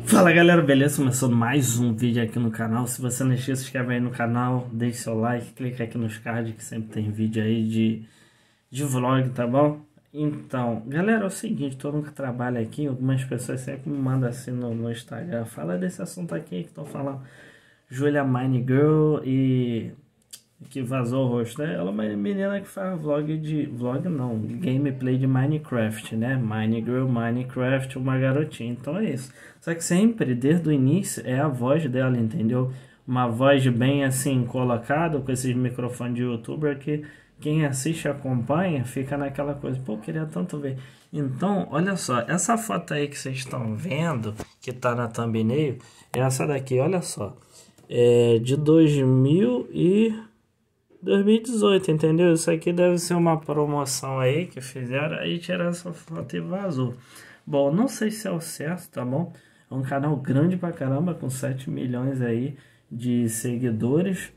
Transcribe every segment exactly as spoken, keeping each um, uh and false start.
Fala galera, beleza? Começando mais um vídeo aqui no canal. Se você não esqueça, se inscreve aí no canal, deixe seu like, clica aqui nos cards que sempre tem vídeo aí de, de vlog, tá bom? Então, galera, é o seguinte, todo mundo que trabalha aqui, algumas pessoas sempre me mandam assim no, no Instagram, fala desse assunto aqui que estão falando, Julia Mine Girl e que vazou o rosto, né? Ela é uma menina que faz vlog de... Vlog não, gameplay de Minecraft, né? Mine Girl, Minecraft, uma garotinha. Então é isso. Só que sempre, desde o início, é a voz dela, entendeu? Uma voz bem assim, colocada, com esses microfones de youtuber que quem assiste e acompanha fica naquela coisa, pô, queria tanto ver. Então, olha só, essa foto aí que vocês estão vendo, que tá na thumbnail, é essa daqui, olha só. É de dois mil e... dois mil e dezoito, entendeu? Isso aqui deve ser uma promoção aí que fizeram, aí tiraram essa foto e vazou. Bom, não sei se é o certo, tá bom? É um canal grande pra caramba, com sete milhões aí de seguidores.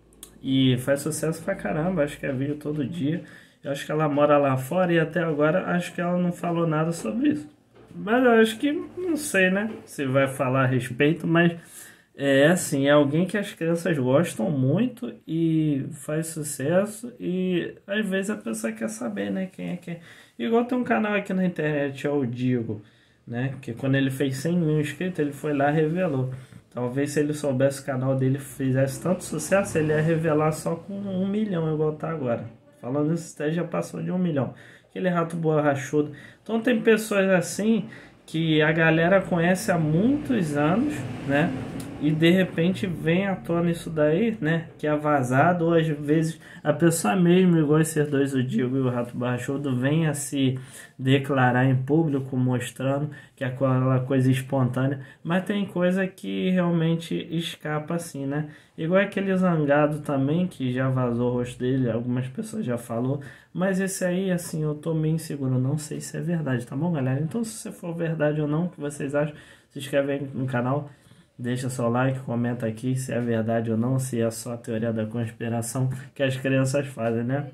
E faz sucesso pra caramba, acho que é vídeo todo dia. Eu acho que ela mora lá fora e até agora acho que ela não falou nada sobre isso. Mas eu acho que, não sei, né? Se vai falar a respeito, mas... É assim, é alguém que as crianças gostam muito e faz sucesso e às vezes a pessoa quer saber, né, quem é quem. Igual tem um canal aqui na internet, é o Digo, né, que quando ele fez cem mil inscritos, ele foi lá e revelou. Talvez se ele soubesse que o canal dele fizesse tanto sucesso, ele ia revelar só com um milhão, igual tá agora. Falando isso, até já passou de um milhão. Aquele rato borrachudo. Então tem pessoas assim que a galera conhece há muitos anos, né? E de repente vem à tona isso daí, né? Que é vazado, ou às vezes a pessoa mesmo, igual esses dois, o Diego e o Rato Barrachudo, vem a se declarar em público, mostrando que é aquela coisa espontânea. Mas tem coisa que realmente escapa assim, né? Igual aquele Zangado também, que já vazou o rosto dele, algumas pessoas já falou. Mas esse aí, assim, eu tô meio inseguro, não sei se é verdade, tá bom, galera? Então, se for verdade ou não, o que vocês acham, se inscreve aí no canal. Deixa seu like, comenta aqui se é verdade ou não, se é só a teoria da conspiração que as crianças fazem, né?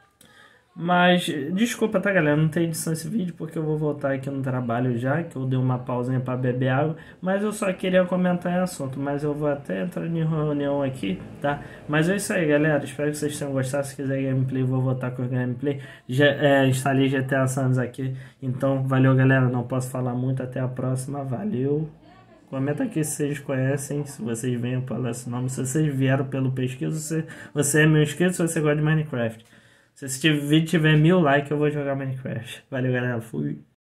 Mas, desculpa, tá, galera? Não tem edição esse vídeo porque eu vou voltar aqui no trabalho já, que eu dei uma pausinha para beber água. Mas eu só queria comentar em assunto, mas eu vou até entrar em reunião aqui, tá? Mas é isso aí, galera. Espero que vocês tenham gostado. Se quiser gameplay, eu vou voltar com o gameplay. Já é, instalei G T A Santos aqui. Então, valeu, galera. Não posso falar muito. Até a próxima. Valeu. Comenta aqui se vocês conhecem, se vocês venham pelo esse nome, se vocês vieram pelo pesquisa, se você é meu inscrito, se você gosta de Minecraft. Se esse vídeo tiver mil likes, eu vou jogar Minecraft. Valeu, galera. Fui.